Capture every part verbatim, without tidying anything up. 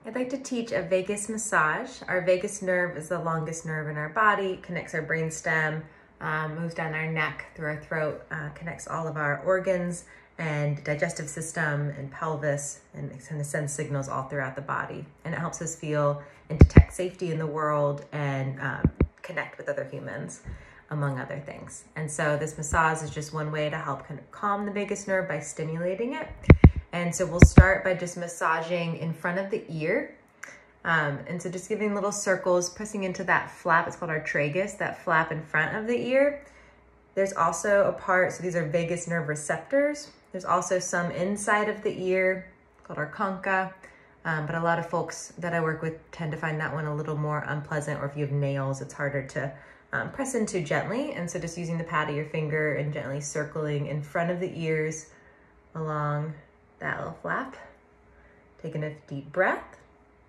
I'd like to teach a vagus massage. Our vagus nerve is the longest nerve in our body, connects our brainstem, um, moves down our neck, through our throat, uh, connects all of our organs and digestive system and pelvis, and it kind of sends signals all throughout the body. And it helps us feel and detect safety in the world and um, connect with other humans, among other things. And so this massage is just one way to help kind of calm the vagus nerve by stimulating it. And so we'll start by just massaging in front of the ear. Um, and so just giving little circles, pressing into that flap, it's called our tragus, that flap in front of the ear. There's also a part, so these are vagus nerve receptors. There's also some inside of the ear called our concha. Um, but a lot of folks that I work with tend to find that one a little more unpleasant, or if you have nails, it's harder to um, press into gently. And so just using the pad of your finger and gently circling in front of the ears along that little flap. Taking a deep breath.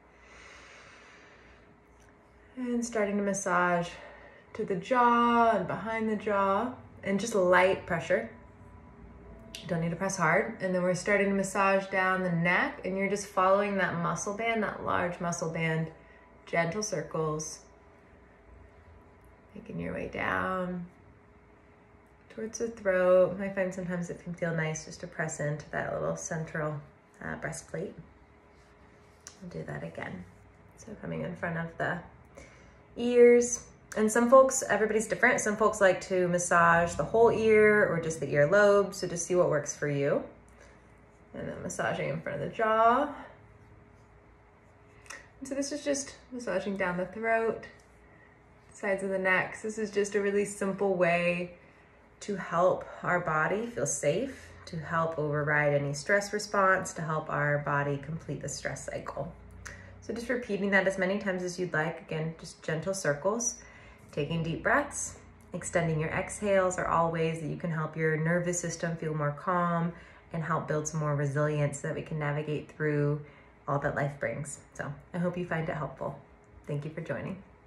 And starting to massage to the jaw and behind the jaw, and just light pressure. Don't need to press hard. And then we're starting to massage down the neck, and you're just following that muscle band, that large muscle band, gentle circles. Making your way down towards the throat. I find sometimes it can feel nice just to press into that little central uh, breastplate. I'll do that again. So coming in front of the ears. And some folks, everybody's different. Some folks like to massage the whole ear or just the earlobe. So just see what works for you. And then massaging in front of the jaw. And so this is just massaging down the throat, sides of the neck. So this is just a really simple way to help our body feel safe, to help override any stress response, to help our body complete the stress cycle. So just repeating that as many times as you'd like. Again, just gentle circles, taking deep breaths, extending your exhales are all ways that you can help your nervous system feel more calm and help build some more resilience so that we can navigate through all that life brings. So I hope you find it helpful. Thank you for joining.